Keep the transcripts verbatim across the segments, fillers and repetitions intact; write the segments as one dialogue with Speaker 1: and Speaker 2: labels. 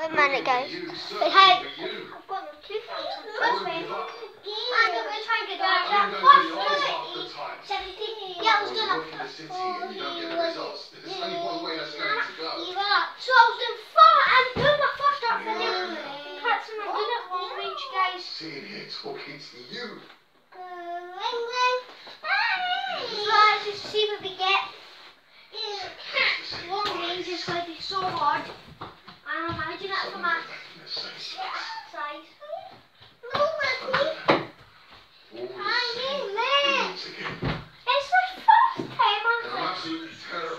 Speaker 1: a minute, guys. But hey, I've got no toothpaste. Trust me. I'm going to try and get that. seventeen. Yeah, I was done up. So I was doing four and doing my first start for you. Practicing my doing it long range, guys.
Speaker 2: Sitting here talking to you.
Speaker 1: So let's just see what we get. Long range is going to be so hard. I'm imagining it from my size. No, Matthew. It's the first time I've
Speaker 2: I'm absolutely terrified.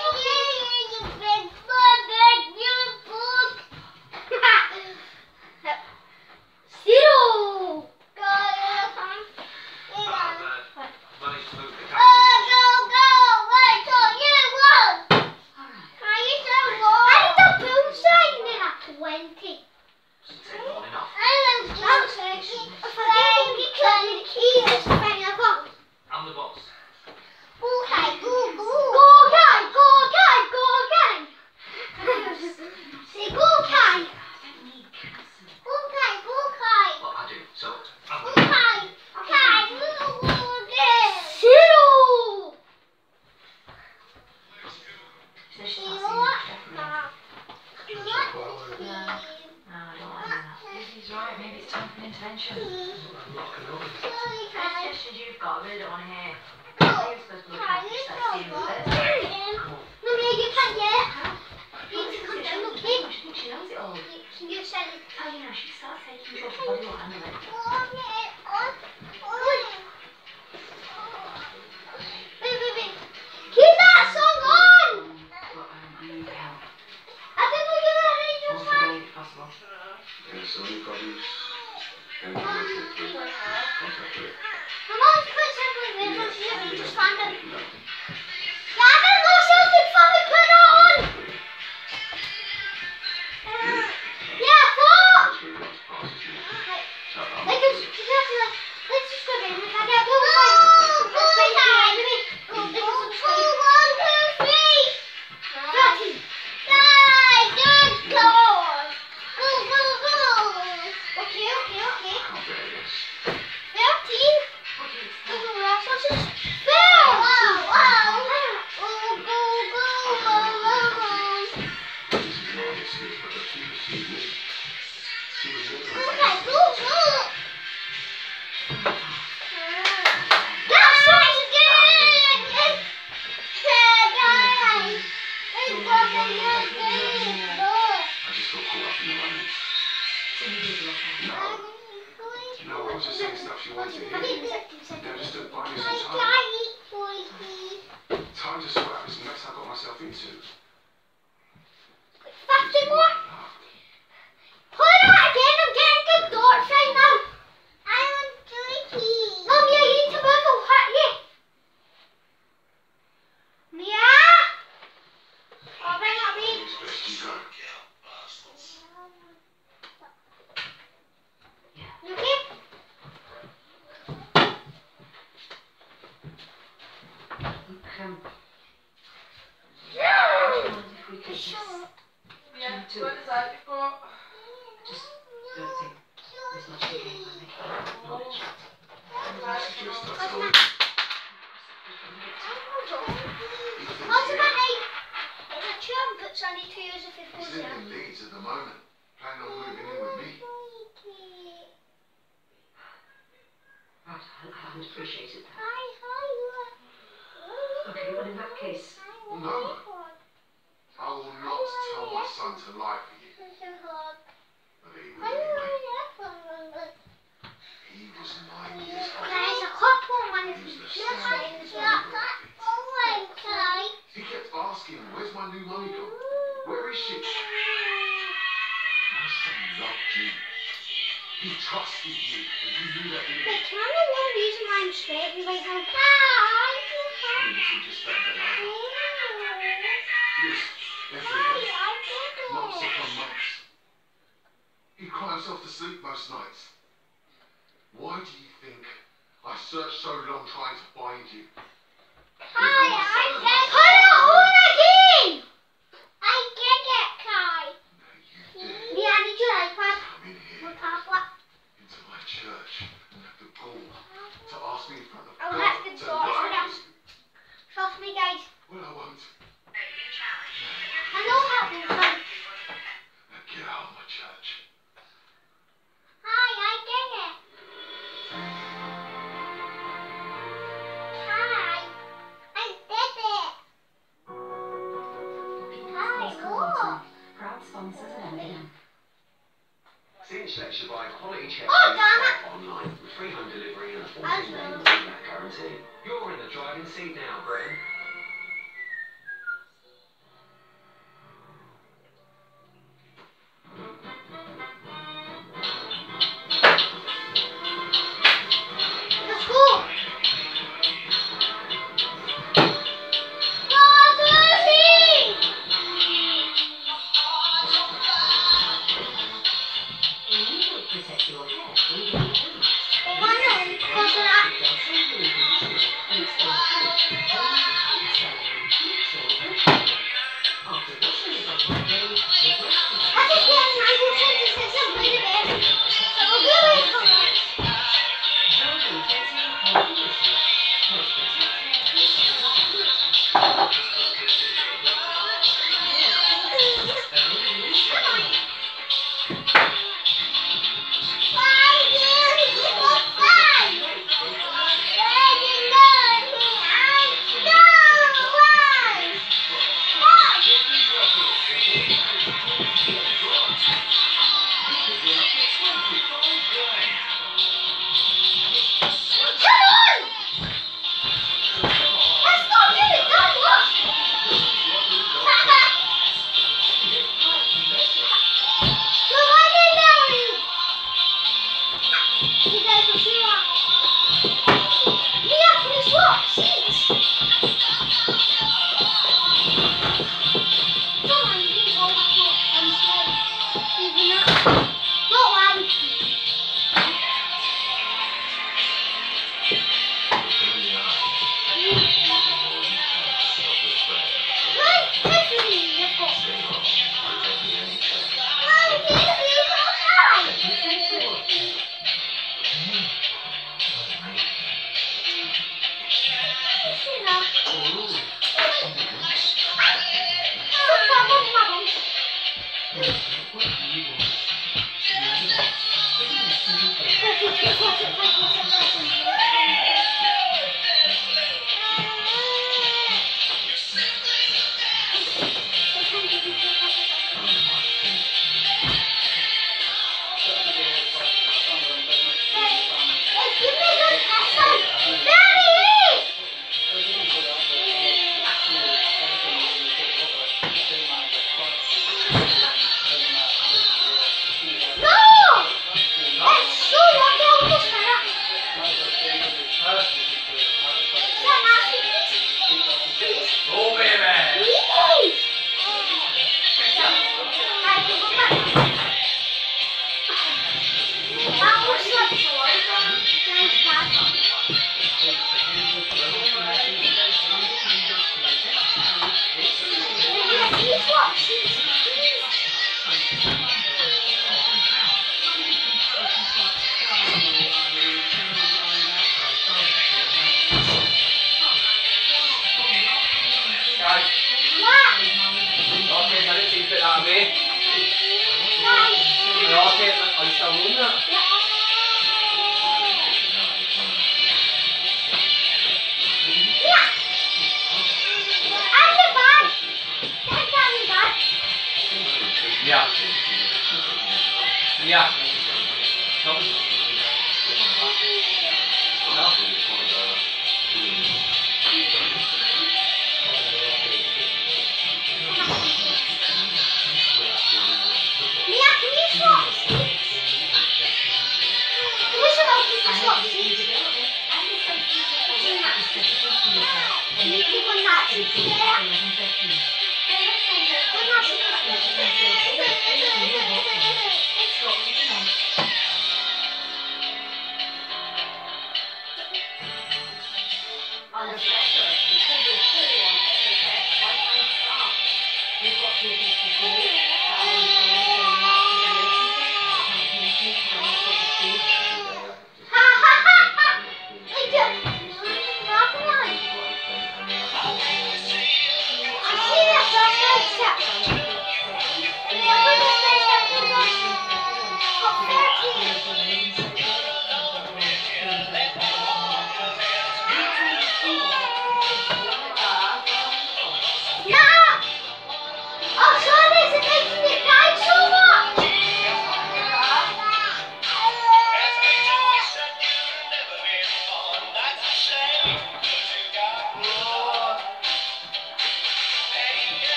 Speaker 1: Zero. Twenty.
Speaker 3: I'm the boss.
Speaker 1: Go guy, go, go. Go guy, go guy, go guy. Say go guy. Go guy, go guy.
Speaker 3: Well, I do. So, I'm
Speaker 1: Go
Speaker 3: the
Speaker 1: guy. Guy, go guy. Zero. You know what? You know what?
Speaker 4: No, I don't like that. He's right, maybe it's time for an intervention. Suggestions you've got, I really don't want to hear. How are you supposed to look after yourself?
Speaker 1: No, no, you can't yet. You need to come down, okay?
Speaker 4: I think she knows it all.
Speaker 1: You said it.
Speaker 4: Oh, you know, she starts taking control of her body, will handle it.
Speaker 1: Wait, wait, wait. Keep that song on!
Speaker 4: But um, I need help.
Speaker 1: I think we're going to arrange your
Speaker 4: Once a
Speaker 1: song.
Speaker 4: day, if possible.
Speaker 2: There's so many problems. And you want to take contact with it.
Speaker 1: My mom's quite simple with me, so she doesn't just find it. Yeah, I haven't got something for me, put it on! Yeah, fuck! Let's just, let's just go in. If I get blue, let's make it anyway. Let's just go. One, two, three! thirty! Guys, good go! Go, go, go! Okay, okay, okay. thirteen? Go, go, resources. Wow, wow, wow! Go, go, go, go, go, go! Okay, go, go! That size again! Guys! It's broken your face!
Speaker 2: I just got caught up in the romance.
Speaker 4: So you do look at it.
Speaker 2: No, I was just saying stuff she wanted to hear. Yeah, just to buy me some
Speaker 1: I
Speaker 2: time.
Speaker 1: can't eat poison.
Speaker 2: Time to sort out this mess I got myself into.
Speaker 1: Fifty more? Play that again, I'm getting good darts right now. I want turkey. Mum, you need to move, I'll hit you. Mia? Oh, bring up me.
Speaker 2: It's best you go.
Speaker 1: You okay?
Speaker 4: Um,
Speaker 1: Yeah.
Speaker 4: if we could just,
Speaker 1: Shut up.
Speaker 5: Yeah,
Speaker 4: Two.
Speaker 5: what is that before?
Speaker 4: just don't think there's much we can make knowledge.
Speaker 2: Just
Speaker 1: What's
Speaker 2: that's all.
Speaker 1: that? What's my name? It's a charm boots I need to use if it
Speaker 2: He's
Speaker 1: goes
Speaker 2: living
Speaker 1: down.
Speaker 2: in Leeds at the moment. Planning on moving in with me.
Speaker 4: Right, I, I haven't appreciated that.
Speaker 1: Hi, hi.
Speaker 4: Okay, well in that case,
Speaker 2: No. I will not tell my son to lie for you. But he will anyway. He was nine years old.
Speaker 1: Guys, a hot one.
Speaker 2: He was the same as me.
Speaker 1: Oh my God.
Speaker 2: He kept asking, where's my new mummy gone? Where is she? My son loved you. He trusted you. And you knew that, didn't you?
Speaker 1: Wait, can I know one reason why I'm sweating right now? Hi.
Speaker 2: He wasn't just that bad either. He was every day. Not sick on months. He'd cry himself to sleep most nights. Why do you think I searched so long trying to find you?
Speaker 1: Hi, I said put it on again. I did it, Kai.
Speaker 2: No, you did.
Speaker 4: Sponsored and ended.
Speaker 5: See Inspector by Quality Check
Speaker 1: Oh, damn it.
Speaker 5: online with free home delivery and a fourteen day money-back guarantee. You're in the driving seat now, Britain.
Speaker 1: Let's go. Rosie!
Speaker 4: You will protect your hair from getting damaged.
Speaker 1: Oh, I know, because of that.
Speaker 4: It does simply conditioner and it's got good, healthy, exciting, heat so good. After washing it off one day, the brush will
Speaker 1: I just get an angle twenty-six and put it in. So we'll do it for us.
Speaker 4: Dove Intensive Hair Conditioner helps protect hair from sun damage.
Speaker 3: Yeah. Yeah. No. No.
Speaker 1: Mia, can you swap seats? Can we swap seats? Swap seats? Can you keep on that seat there?
Speaker 4: On the pressure,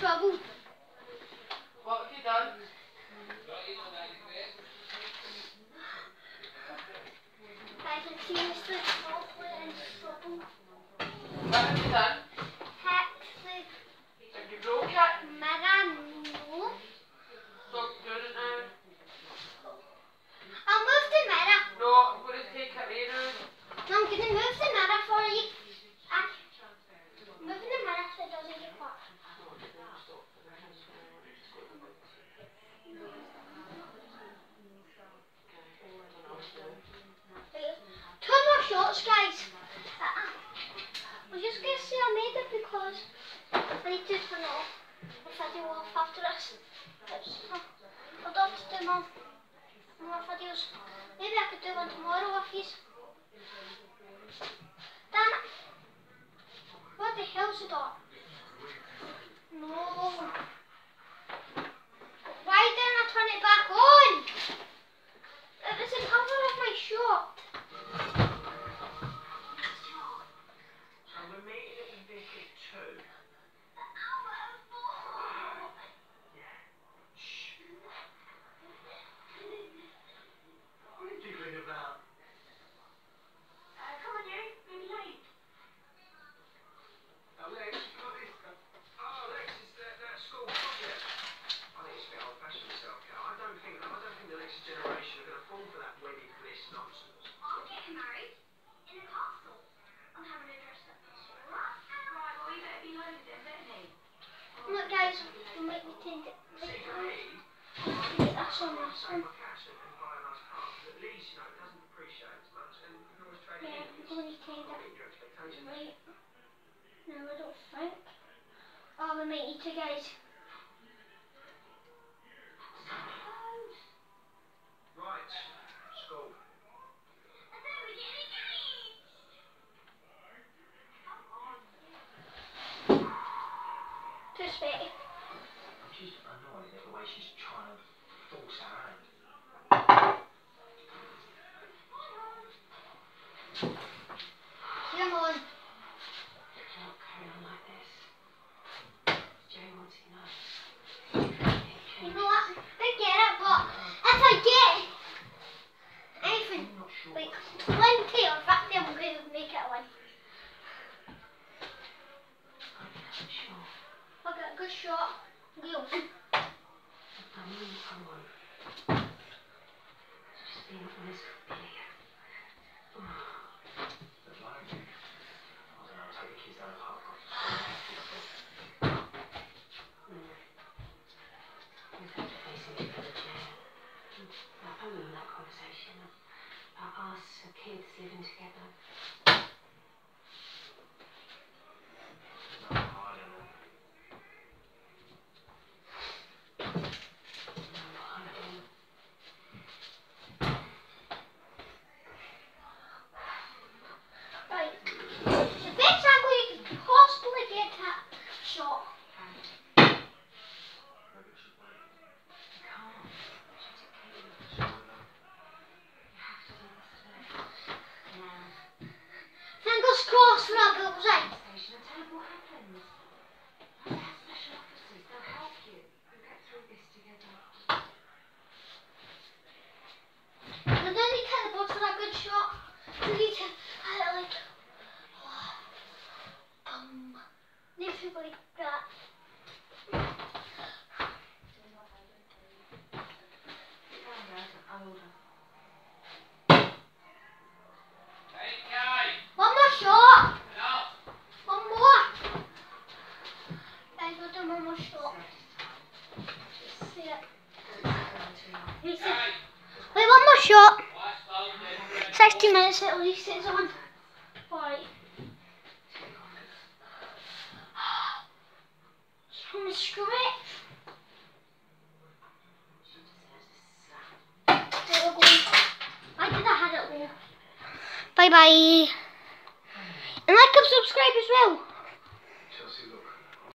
Speaker 1: trouble.
Speaker 6: What have you done?
Speaker 1: Guys, I'm seriously awfully in trouble.
Speaker 6: What have you done?
Speaker 1: Hit
Speaker 6: Did you broke it?
Speaker 1: the mirror, no.
Speaker 6: Stop doing it now.
Speaker 1: I'll move the mirror.
Speaker 6: No, I'm going to take it away now.
Speaker 1: No, I'm going to move the mirror for you. Ah, moving the mirror so it doesn't get caught. Two more shots, guys. Uh, I'm just going to say I made it because I need to turn off the video off after this. It's, uh, I'd love to do more, more videos. Maybe I could do one tomorrow if he's... Damn it! What the hell's the door? No. Why didn't I turn it back on? It was the cover of my shot.
Speaker 5: So we're meeting at the Vic at two. Yeah. Shh. What are you giggling about? Uh, come on, you. We'll be late. Oh, Lex, you got this. Oh, Lex, it's that, that school project. I think it's a bit old-fashioned myself, Cal. I don't think I don't think the next generation are going to fall for that wedding bliss nonsense.
Speaker 1: I'm getting married in a castle. I'm having a dress up this year.
Speaker 7: Right, well, you better be loaded then, better me.
Speaker 1: Look, guys, we'll make me change it.
Speaker 5: See, for me,
Speaker 1: Get that on this
Speaker 5: save
Speaker 1: one.
Speaker 5: my cash and buy a nice car. At least, you know, it doesn't appreciate as much, and you can always trade it
Speaker 1: Yeah,
Speaker 5: in.
Speaker 1: I'm going to change
Speaker 5: Not
Speaker 1: it.
Speaker 5: meet your expectations.
Speaker 1: Right. No, I don't think. Oh, we might need to, guys.
Speaker 5: Right, school.
Speaker 1: Too sweaty.
Speaker 5: She's annoyed at the way she's trying to force her hand.
Speaker 1: Come on.
Speaker 4: Don't carry on like this. Jay wants to know.
Speaker 1: You know what? I get it, but if I get anything
Speaker 5: I'm not sure.
Speaker 1: like twenty or fifty, I'm going to make it a win.
Speaker 4: Sure.
Speaker 1: I'll get a good shot. Go.
Speaker 4: I mean, I won't. Just being honest with Billy.
Speaker 5: But like, I don't know, take the kids down the park.
Speaker 4: Mm. We've had to face it for the chair. Like, only that conversation about us, the kids living together.
Speaker 5: No, I don't know.
Speaker 4: No, I don't.
Speaker 1: Right. The best angle you could possibly get that shot.
Speaker 5: Maybe I should wait.
Speaker 4: You can't. She's a kid. You have to do this today. Now.
Speaker 1: Fingers crossed for our bullseye.
Speaker 4: Station and tell them what happens. They're special officers. They'll help you. We'll get through this together.
Speaker 1: I don't need to hit the board for that good shot. I need to hit it like boom. Need to go like that.
Speaker 4: Found out I'm older.
Speaker 6: Hey, Kai!
Speaker 1: One more shot.
Speaker 6: Enough!
Speaker 1: One more. Guys, we'll do one more shot. See it. Reset.
Speaker 6: Kai!
Speaker 1: Wait, one more shot.
Speaker 6: What's loaded?
Speaker 1: sixty minutes at least it's on. Right. From the script. There we go. I did I had it low. Bye bye. And like and subscribe as well.